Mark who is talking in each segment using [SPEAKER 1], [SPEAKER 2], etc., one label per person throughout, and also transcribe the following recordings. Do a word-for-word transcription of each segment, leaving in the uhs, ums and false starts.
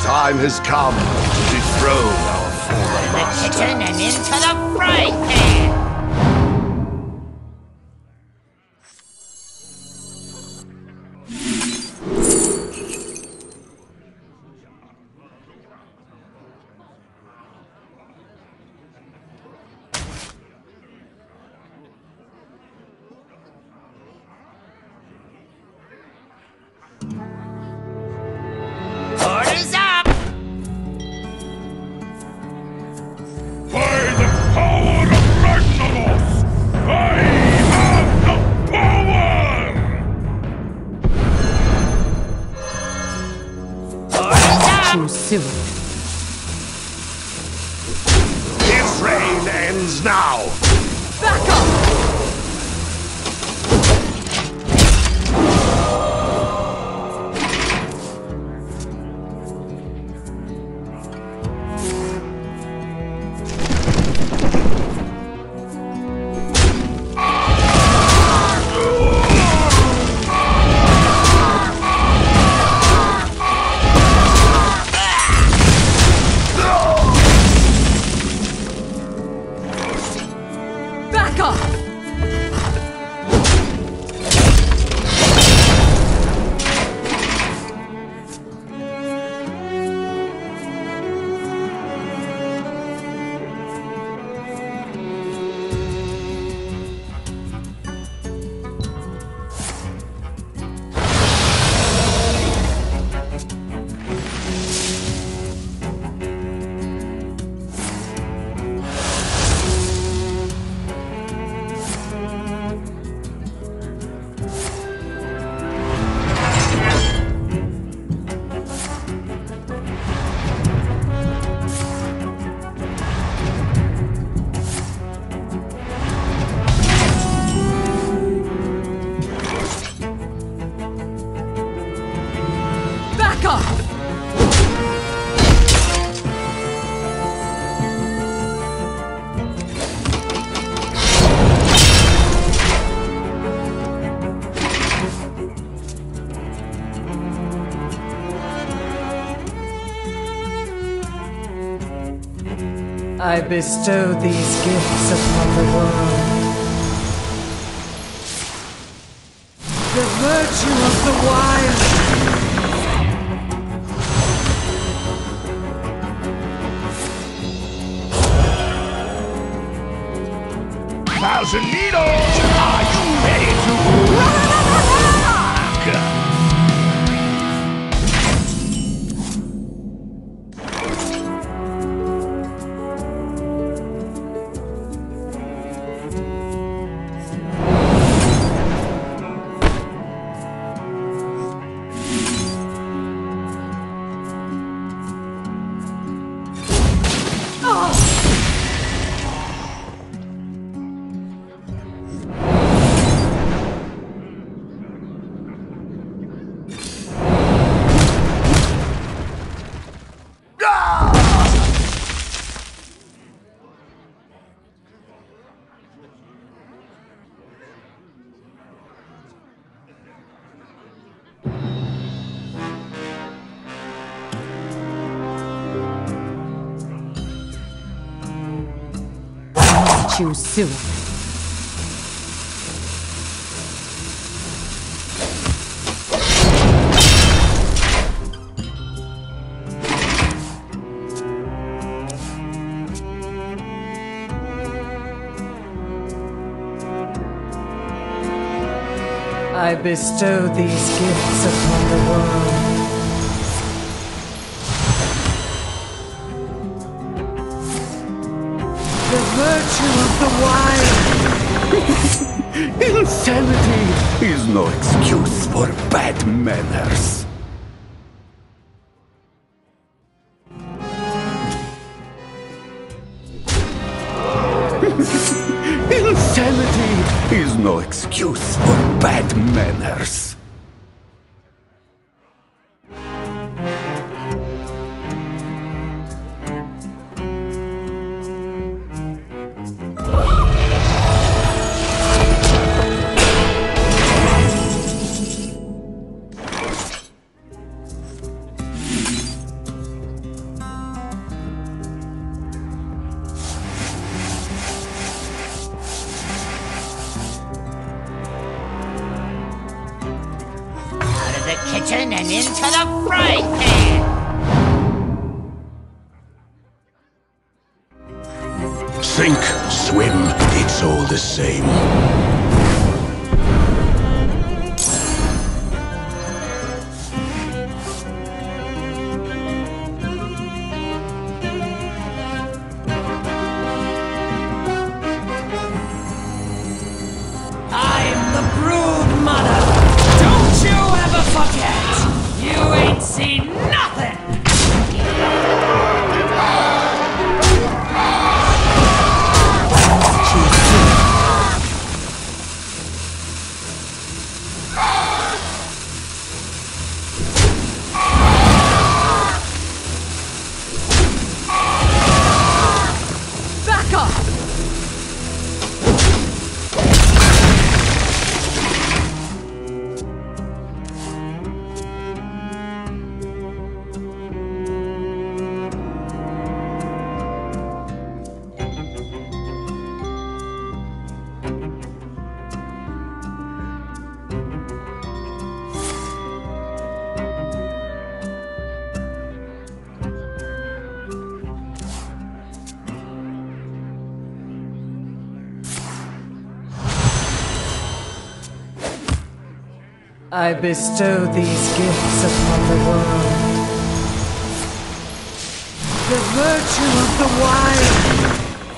[SPEAKER 1] time has come to dethrone our former master.
[SPEAKER 2] The kitchen and into the frying pan! Orders up!
[SPEAKER 3] By the power of Ragnaros, I have the power!
[SPEAKER 2] Orders up!
[SPEAKER 4] Too soon.
[SPEAKER 1] His reign ends now!
[SPEAKER 4] Back up! Back off! Back off! I bestow these gifts upon the world. The virtue of the wild.
[SPEAKER 1] Thousand Needles! Are you ready to rock?
[SPEAKER 4] Too soon. I bestow these gifts upon the world. The virtue of the wild.
[SPEAKER 1] Insanity is no excuse for bad manners. Insanity is no excuse for bad manners.
[SPEAKER 2] kitchen and into the frying pan.
[SPEAKER 1] Sink, swim, it's all the same.
[SPEAKER 4] I'm the Brood Mother! Don't you ever forget! You ain't seen nothing! Back up! I bestow these gifts upon the world. The virtue of the wild.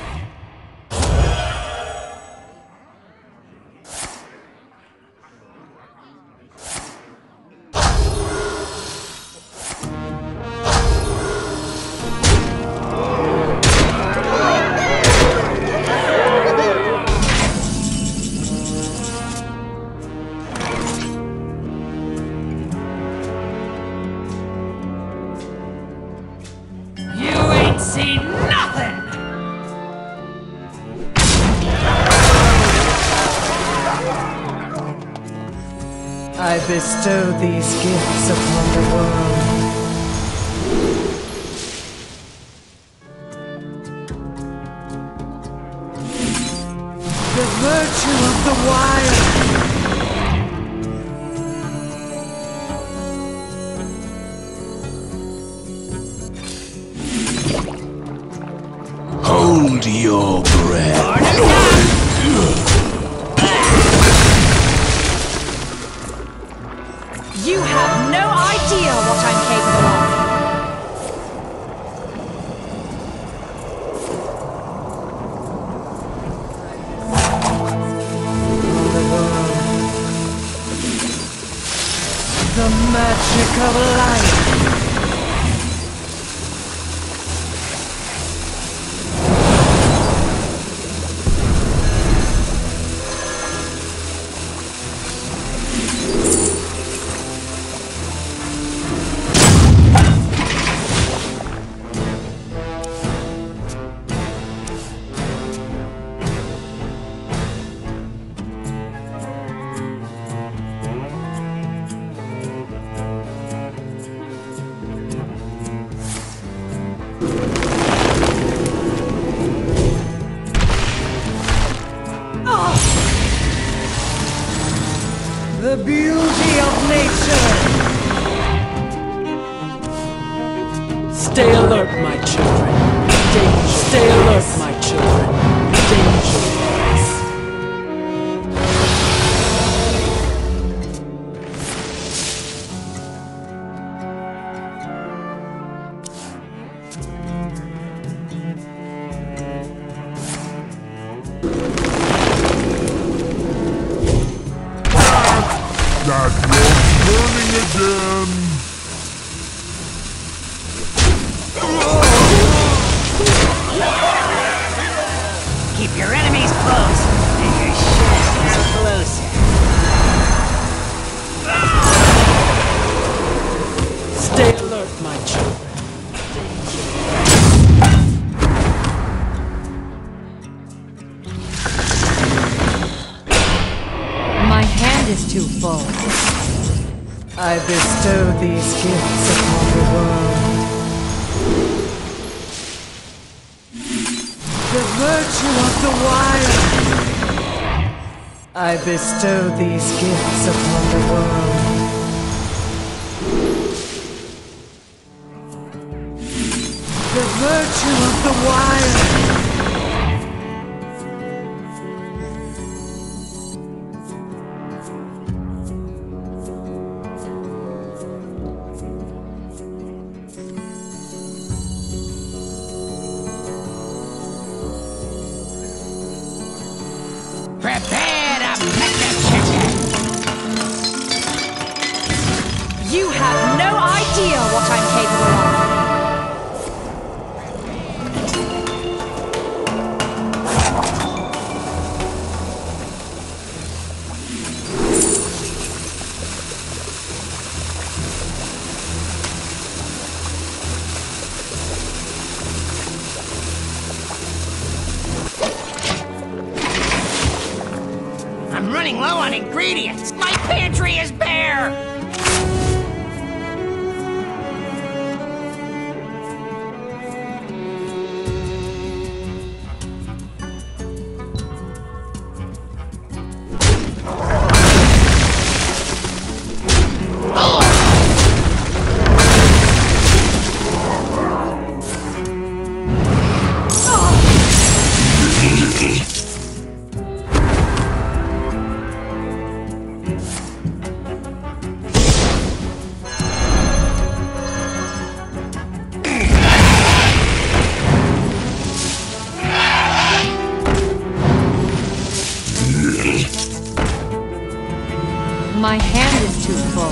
[SPEAKER 4] See nothing! I bestow these gifts upon the world. The virtue of the wild.
[SPEAKER 1] Hold your breath.
[SPEAKER 4] You have no idea what I'm capable of. The magic of life. The beauty of nature! Stay alert, my children. Danger. Stay alert, my children. Danger.
[SPEAKER 3] That one's burning again!
[SPEAKER 2] Keep your enemies close, and your shit is closer.
[SPEAKER 4] Stay alert, my children. My hand is too full. I bestow these gifts upon the world. The virtue of the wild. I bestow these gifts upon the world. virtue of the wild.
[SPEAKER 2] Prepare to peck the chicken!
[SPEAKER 4] You have no idea what I'm capable of.
[SPEAKER 2] I'm running low on ingredients! My pantry is bare!
[SPEAKER 4] My hand is too full.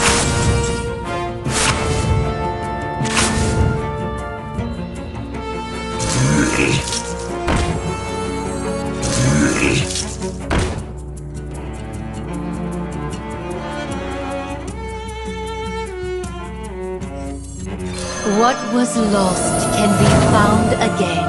[SPEAKER 5] What was lost can be found again.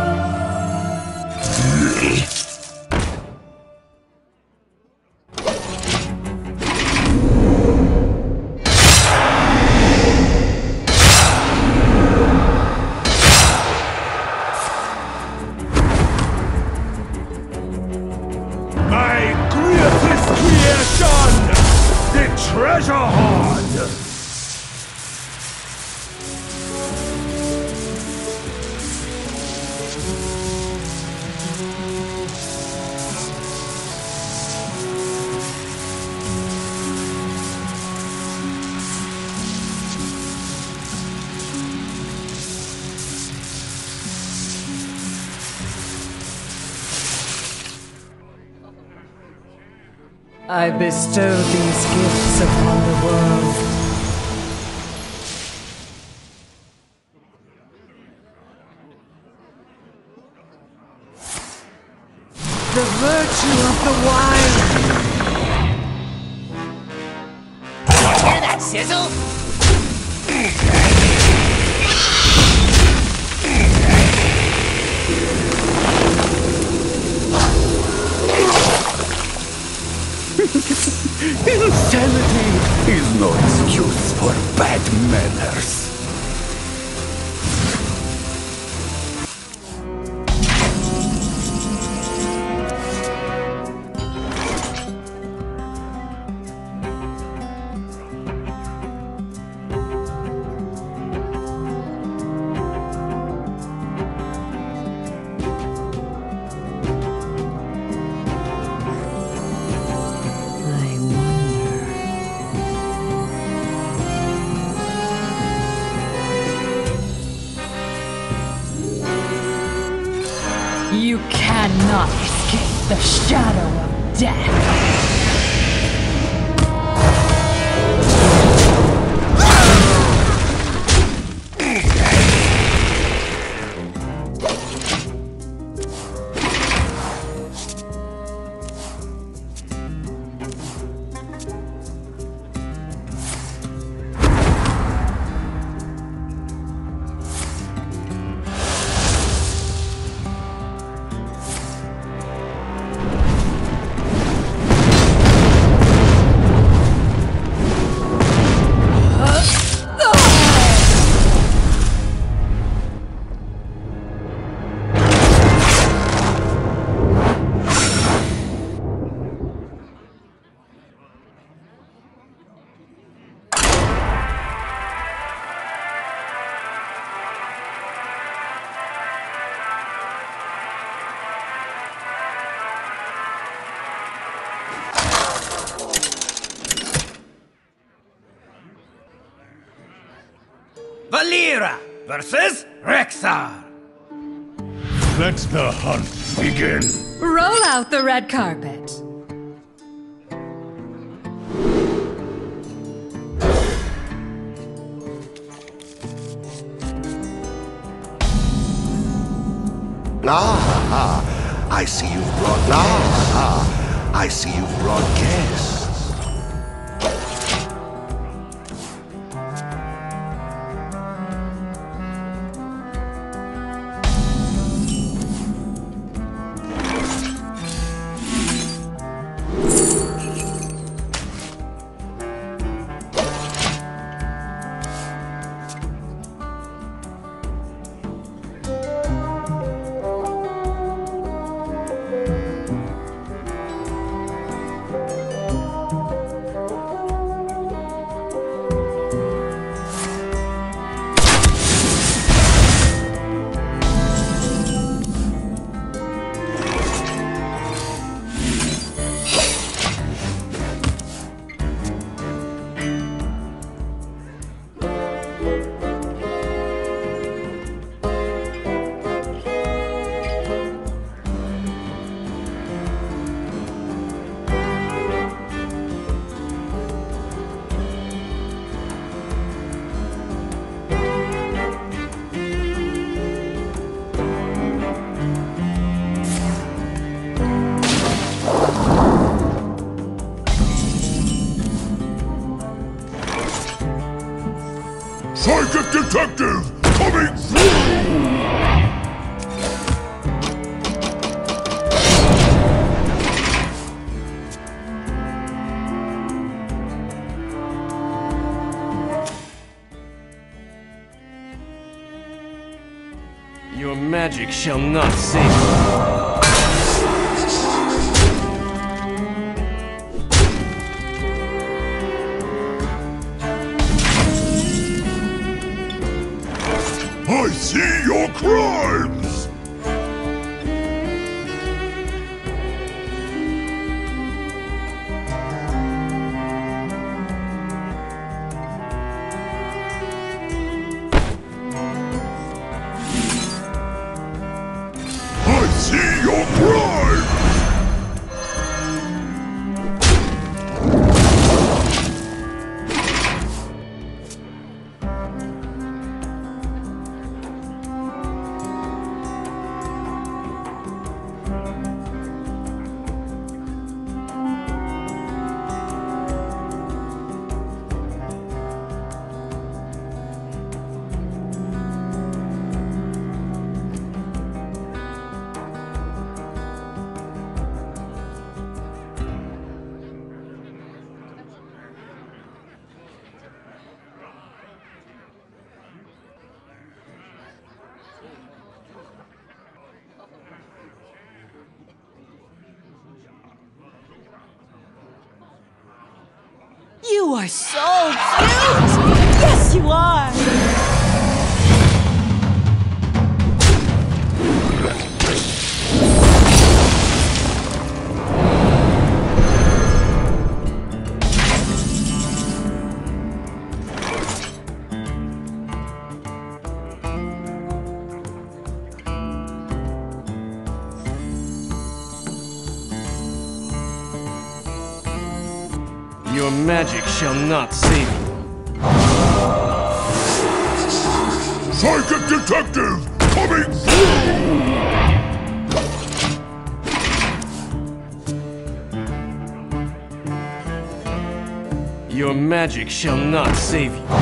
[SPEAKER 1] My greatest creation! The treasure hoard!
[SPEAKER 4] I bestow these gifts upon the world. The virtue of the wild.
[SPEAKER 2] Hear that sizzle?
[SPEAKER 1] Insanity is no excuse for bad manners.
[SPEAKER 4] You cannot escape the shadow of death.
[SPEAKER 1] Valera versus Rexar.
[SPEAKER 3] Let the hunt begin.
[SPEAKER 4] Roll out the red carpet.
[SPEAKER 1] Ah, I see you've brought. Ah, I see you've brought guests.
[SPEAKER 3] Psychic detective coming through!
[SPEAKER 6] Your magic shall not save you.
[SPEAKER 3] I see your crimes! I see your crimes!
[SPEAKER 4] You are so cute! Yes, you are!
[SPEAKER 6] Your magic shall not save you.
[SPEAKER 3] Psychic detective coming through!
[SPEAKER 6] Your magic shall not save you.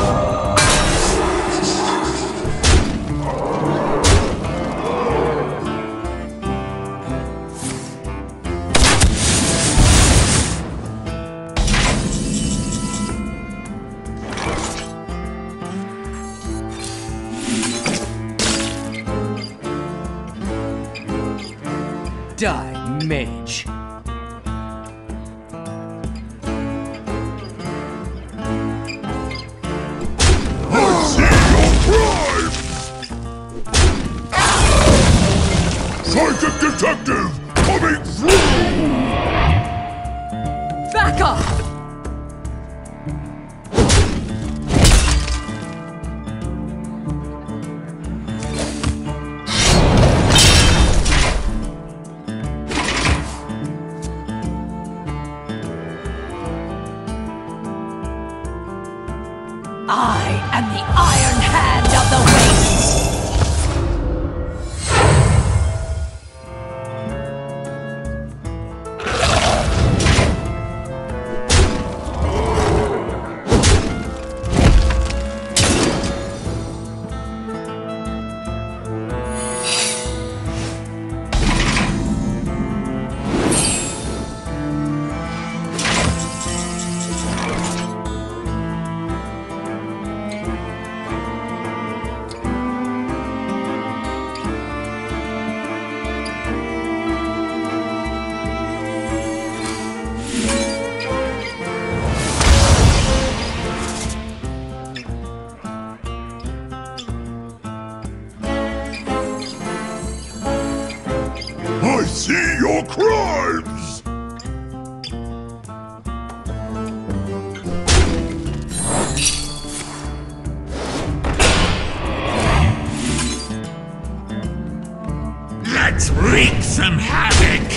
[SPEAKER 6] Die, mage.
[SPEAKER 3] I see your crimes! Psychic detective coming through!
[SPEAKER 4] Back off!
[SPEAKER 3] see your crimes!
[SPEAKER 7] Let's wreak some havoc!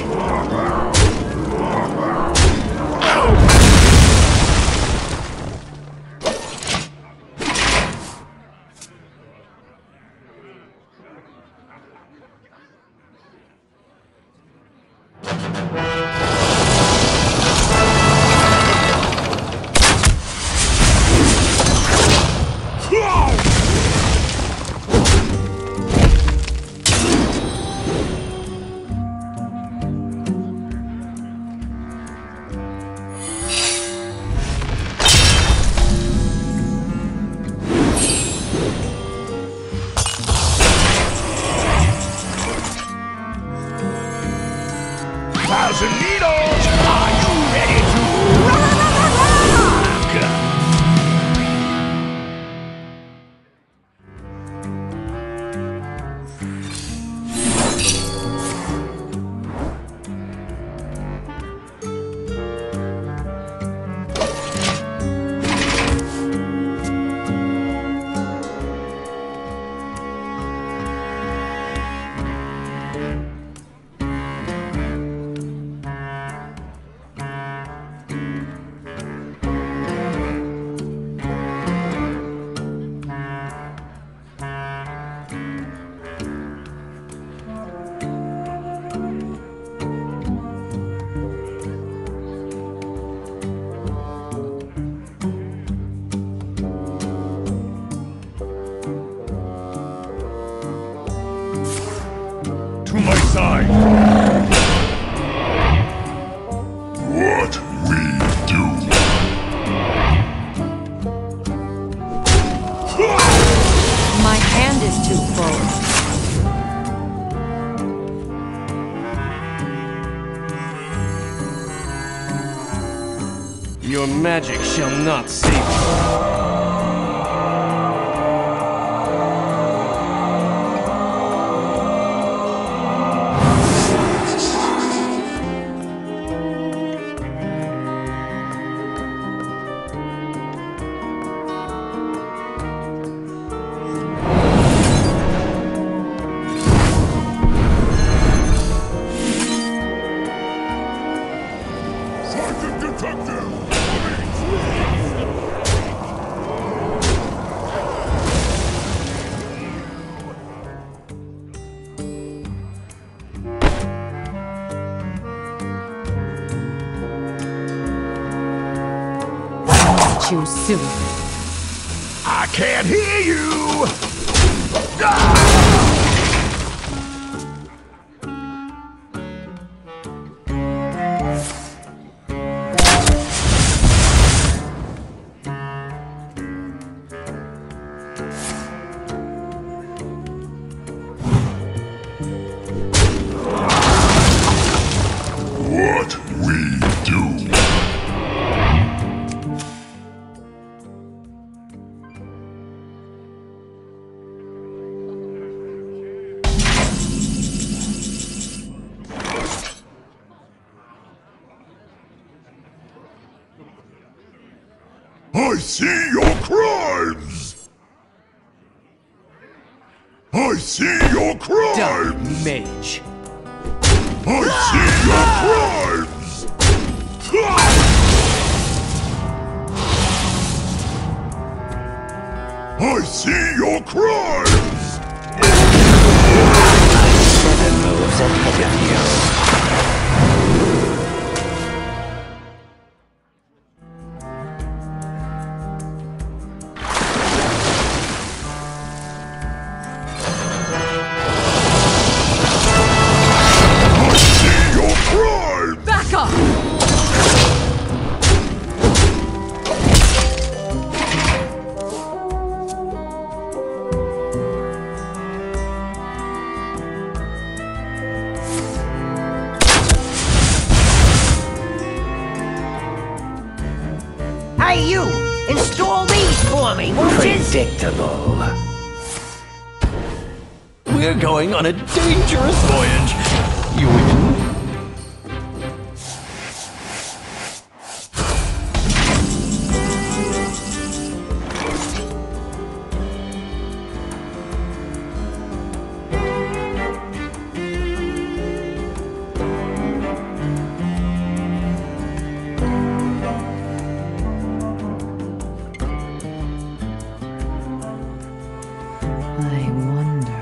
[SPEAKER 3] Thousand needles! Are you ready to rock? To my side! What we do?
[SPEAKER 4] My hand is too full.
[SPEAKER 6] Your magic shall not save you.
[SPEAKER 4] Too soon.
[SPEAKER 3] I can't hear you! What we do? I see your crimes! I see your crimes!
[SPEAKER 6] Dark mage.
[SPEAKER 3] I see your crimes! I see your crimes!
[SPEAKER 1] Seven moves ahead of you.
[SPEAKER 4] Back up!
[SPEAKER 2] Hey, you! Install these for me, won't you?
[SPEAKER 1] Predictable. We're going on a dangerous voyage. You win.
[SPEAKER 4] I wonder.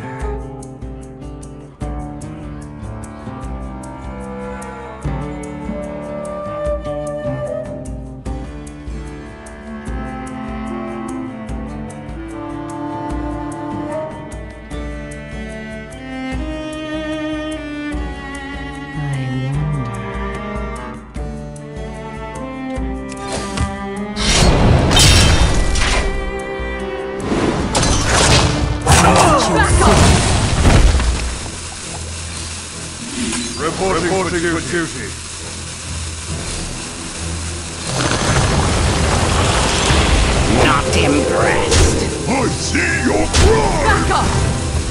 [SPEAKER 1] Reporting, Reporting for duty. duty.
[SPEAKER 2] Not impressed.
[SPEAKER 3] I see your cry!
[SPEAKER 4] Back off!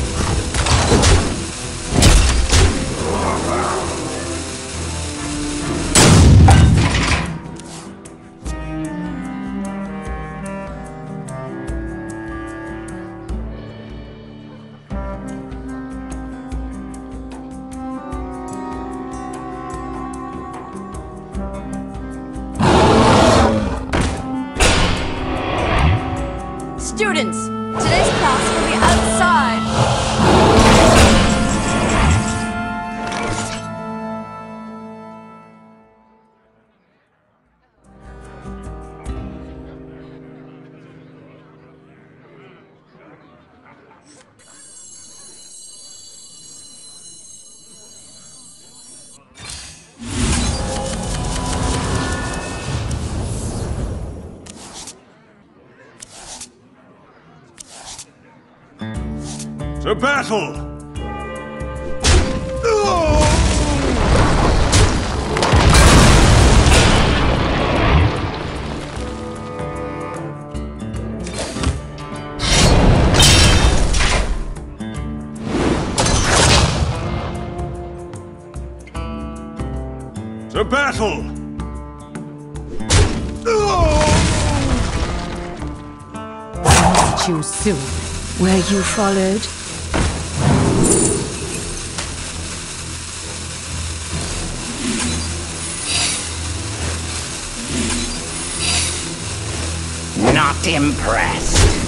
[SPEAKER 8] Students, today's class will be outside.
[SPEAKER 1] To battle! To battle!
[SPEAKER 4] Too soon. Were you followed?
[SPEAKER 2] Not impressed.